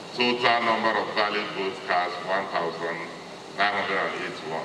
Total number of valid votes cast 1,981.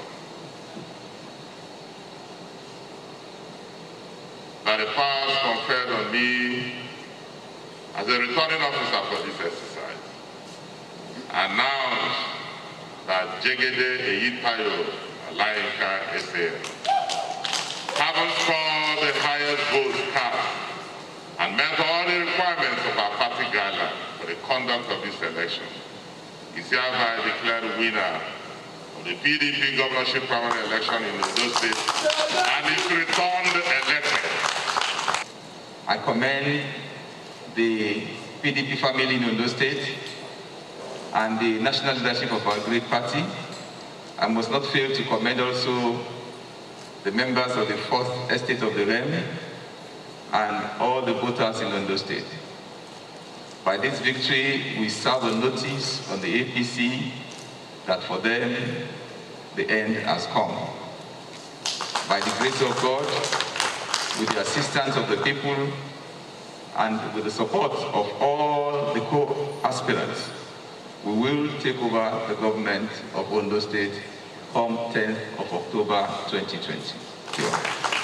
By the powers conferred on me as a returning officer for this exercise, I announce that Jegede Eyitayo Alayinka SA, having scored the highest votes cast and met all the requirements of our party guidelines for the conduct of this election, is hereby declared winner of the PDP governorship primary election in Ondo State and is returned elected. I commend the PDP family in Ondo State and the national leadership of our great party. I must not fail to commend also the members of the Fourth Estate of the Realm and all the voters in Ondo State. By this victory, we serve a notice on the APC that for them, the end has come. By the grace of God, with the assistance of the people, and with the support of all the co-aspirants, we will take over the government of Ondo State come 10th of October 2020.